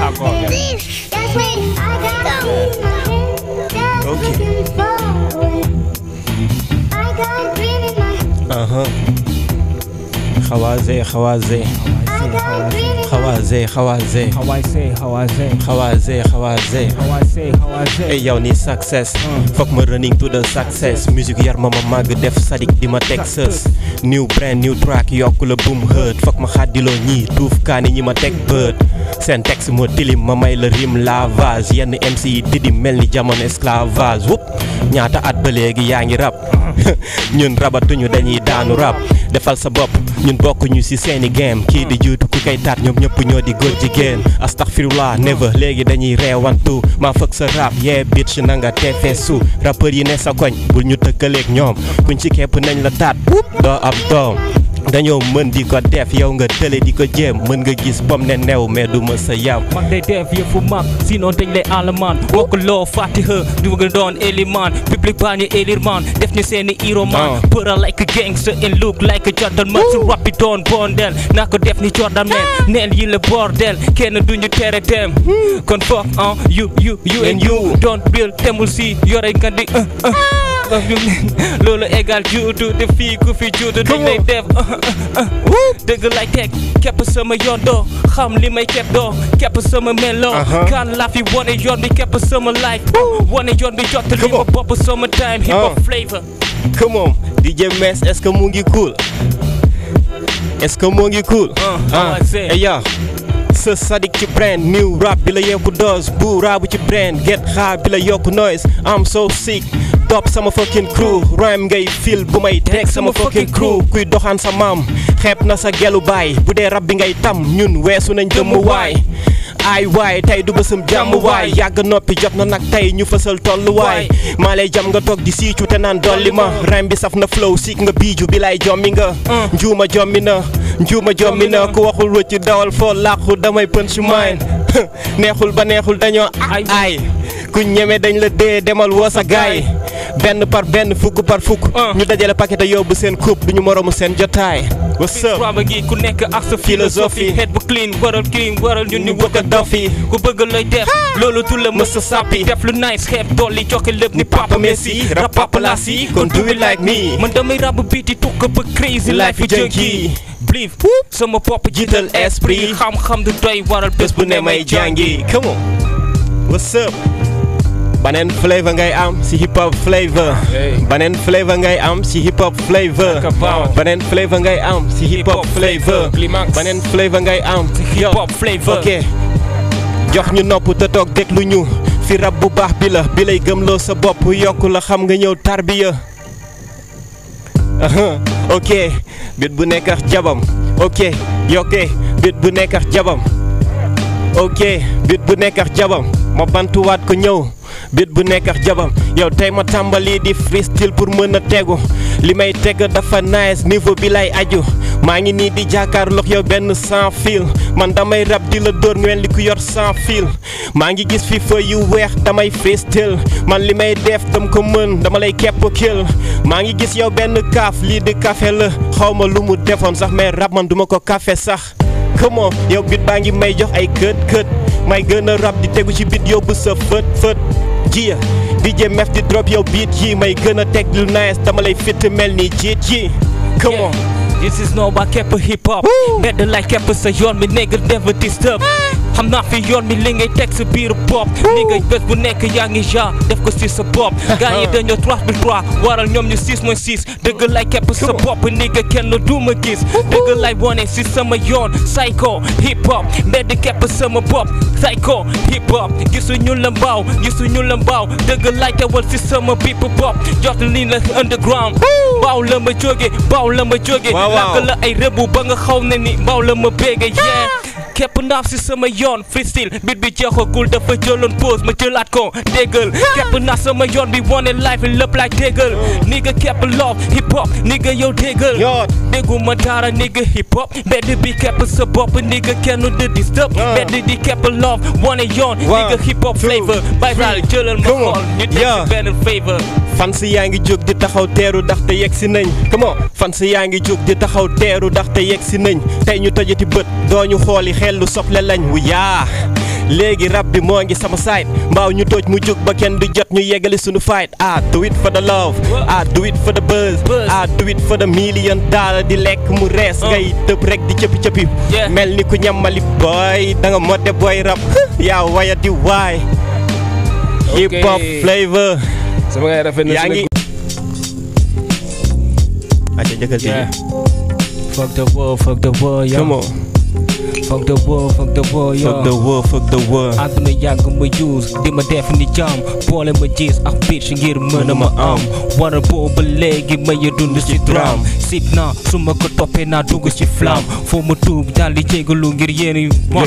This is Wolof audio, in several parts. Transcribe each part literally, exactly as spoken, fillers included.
hardcore. Okay. Uh-huh. Khawaze, khawaze. How I say, how I say, How I say, how I say, how I say, how I say, how I say, how I say. hey yow need success. Fuck me running to the success. Music yar ma ma mag def sadik di ma Texas. New brand new track yokku la boom hurt. Fuck ma xaddiloo ñii tuuf kaani ñi ma teg bët. Seen texte moo tilim ma may la rime lavage. Yenn M C yi didi mel ni jamono esclavage. Wup ñaata at ba léegi yaa ngi rap. Ñun rabatuñu dañuy daanu rap. Defal sa bopp ñun bokkuñu ci seeni game. Kii di juutu ku kay taat ñoom ñëpp ñoo di góor jigéen. Astaghfirullah never léegi dañuy reewantu. maa fëgg sa rap yee bitch na nga teefeesu. rappeur yi ne sa koñ bul ñu tëkkaleeg ñoom. kuñ ci kepp nañ la taat doo ab doom. dañoo mën di ko def yow nga tële di ko jéem. mën nga gis pom ne new mais du ma sa yam. mag day def yëfu mag sinon dañ lay alamaan. wokkuloo fatiha du nga doon éliman. public baa ñu élire man def ñu seeni hero man. përa like a gangster and look like a Jordan man. su rap bi doon bondel naa ko def ni Jordan man. neel yi la bordel kenn duñu tere dem. kon fuck ah you you you and you. don't build temul si yore nga di uh uh. loolu égal juutu te fii ku fi juutu dañ lay def dëgg lay teg képp sama yoon doo xam li may képp doo képp sama melo kan la fi wane yoon bi képp sama life wane yoon bi jot li ma bopp sama time hip hop flavor. Come on D J Mess est-ce que mu ngi cool est-ce que mu ngi cool ah eh ya sa sadik ci brand new rap bi la yokku dose bu rabu ci brand get high bi la yokku noise I'm so sick top sama fucking crew rhyme ngay fil bu may teg sama fucking crew kuy doxaan sa maam xeeb na sa gelu baay bu dee rab bi ngay tam ñun weesu nañ dëmm waay ay waay tey du bësam jàmm waay yàgg noppi jot na nag tey ñu fësal tolluwaay maa lay jam nga toog di siicu te naan dolli ma rhyme bi saf na flow siik nga biiju bi lay jommi nga njuuma jommi na njuuma jommi na ku waxul wëcc dawal foo làqu damay punch mine neexul ba neexul dañoo ay ku ñeme dañ la dee demal woo sa gaay benn par benn fukk par fukk ñu dajale paquet a yóbbu seen coupe duñu moromu seen jotaay what's up raba gi ku nekk ak sa philosophie head bu clean waral clean waral ñun ñu wëkk a dofi ku bëgg looy def loolu tu la mës a sàppi def lu nice xeeb dolli joxe lépp ni Papa Messi rap papa la si kon do it like me man damay rab biti tukk ba crazy life yu jëngi believe sama pop jiital esprit xam-xam du doy waral bés bu ne may jàngi come on what's up baneen flavor ngay am si hip hop flavor baneen flavor ngay am si hip hop flavor baneen flavor ngay am si hip hop flavor baneen flavor ngay am si hip hop flavor ok jox ñu nopp te toog déglu ñu fi rab bu baax bi la bi lay gëmloo sa bopp yokku la xam nga ñëw tarbiya ok bit bu nekk ak jabam ok yokke bit bu nekk ak jabam ok bit bu nekk ak jabam ma bantuwaat ko ñëw bit bu nekk ak jabam yow tey ma tàmbali di freestyle pour mën a tegu li may teg dafa nice niveau bi lay aju maa ngi nii di jàkkaarloog yow benn sans fil man damay rap di la dóor ngeen li ku yor sans fil maa ngi gis fi feu yu weex damay freestyle man li may def dam ko mën dama lay kepp kill maa ngi gis yow benn kaaf lii di café la xaw ma lu mu defoon sax mais rap man duma ko café sax come on yow bit baa ngi may jox ay kët kët may gën a rap di tegu ci bit yóbbu sa fët fët jiya D J Mef di drop yow beat yi may gën a teg lu nice dama lay fit mel ni jiit yi come on this is no ba kepp hip hop mbedd lay kepp sa yoon mi nigga never disturb xam naa fi yoon mi li ngay teg sa biir bopp ni nga bés bu nekk yaa ngi ja def ko si sa bopp gars yi dañoo trois bi trois waral ñoom ñu six mooy six dëgg lay kepp sa bopp ni nga kenn du ma gis dëgg lay wone si sama yoon psycho hip hop mbedd kepp sama bopp psycho hip hop gisuñu la mbaaw gisuñu la mbaaw dëgg lay tewal si sama bip bopp jot li la underground mbaaw la ma jóge mbaaw la ma jóge làkk la ay rëbu ba nga xaw ne ni mbaaw la ma bége yeah képp naaf si sama yoon freestyle bit bi jeexagul dafa jëloon pause ma jëlaat ko déggal képp naaf sama yoon bi wane life lépp laay déggal ni nga képp love hip hop ni nga yow déggal déggu ma dara ni nga hip hop mbedd bi képp sa bopp ni nga kenn de disturb mbedd di képp love wane yoon ni nga hip hop flavor bay daal jëlal ma xool ñu teg si benn favor fans yaa ngi jóg di taxaw teeru ndaxte yegg si nañ come on fans yaa ngi jóg di taxaw teeru ndaxte yegg si nañ tey ñu tojati bët doo ñu xooli xel lu soxla lañ wu yaa léegi rap bi moo ngi sama side mbaaw ñu tooj mu jóg ba kenn du jot ñu yeggali sunu fight. I do it for the love, I do it for the buzz, I do it for the million dollar di lekk mu rees ngay tëb rek di cëppi cëppi mel ni ku ñamali boy da nga modde boy rap yaa waya di waay hip hop flavor sama ngay rafet na yaa ngi aca jëkkal ci fuck the world fuck the world yo come on fuck the world fuck the world yo fuck the world fuck the world àdduna yàgg ma use di ma def ni jam boole ma gis ak bitch ngir mën a ma am wara booba léegi ma ya dund ci dram sit na su ma ko toppee naa dugg ci flamme foo ma tuub daal di jégalu ngir yéen mo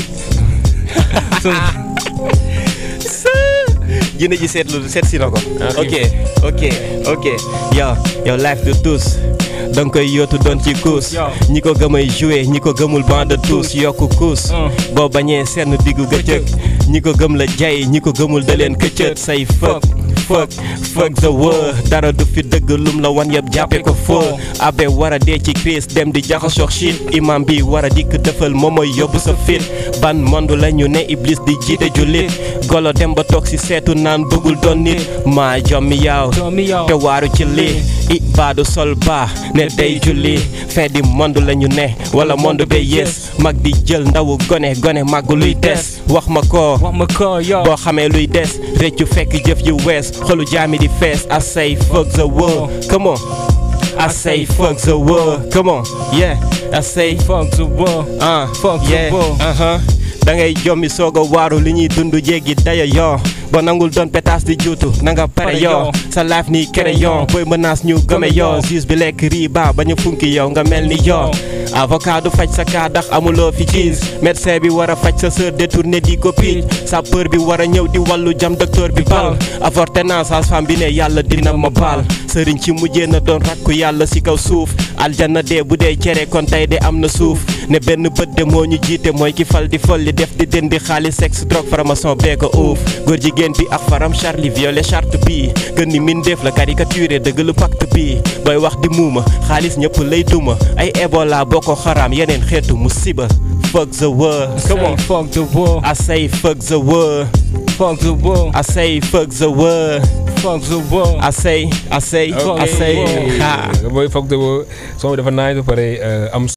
jine ji seetlu seet si na ko ok ok ok yow yow life de tous danga koy yootu doon ci kuus ñi ko gëmay jouer ñi ko gëmul bande de tous yokku kuus boo bañee senn diggu gëccëg ñi ko gëm la jay ñi ko gëmul da leen këccët say fuck fuck fuck the world dara du fi dëgg lum la wan yëpp jàppe ko foo abe wara dee ci crise dem di jaxasoo shit imam bi wara dikk defal moom mooy yóbbu sa fit ban monde la ñu ne iblis di jiite jullit golo dem ba toog si seetu naan bëggul doon nit maa jommi yaaw te waaru ci lii i baadu sol baa ne day julli fin di monde la ñu ne wala monde be yées mag di jël ndawu gone gone màggu luy des wax ma ko boo xamee luy des réccu fekk jëf yu wees xolu jaami di fees I say fuck the world come on I say fuck the world come on yeah I say fuck the world ah fuck the world uh-huh da ngay jommi soog a waaru li ñuy dund jéggi daya yoo ba nangul doon pétas di juutu nanga pare yoo sa life ni crayon booy menace ñu gëme yoo juge bi lekk riba ba ñu funki yow nga mel ni yoo avocat du faj sa kaa ndax amuloo fi gis médecin bi war a faj sa sœur détourné di ko piic sapeur bi war a ñëw di wàllu jam docteur bi bal avorté naa sage-femme bi ne yàlla dina ma baal sëriñ ci mujjee na doon rakku yàlla si kaw suuf aljanna dee bu dee cere kon tey de am na suuf ne benn bët de moo ñu jiite mooy ki fal di folli def di dëndi xaalis sexe drogue faramason bee ko uuf góor jigéen bi ak faram Charlie violé charte bi gën ni min def la caricaturé dëgg lu pacte bi booy wax di muuma xaalis ñëpp lay duma ay Ebola boko haram yeneen xeetu musiba fuck the world come on fuck the world I say fuck the world fuck the world I say fuck the world fuck the world I say I say I say ha boy fuck the world soo dafa naaj ba pare am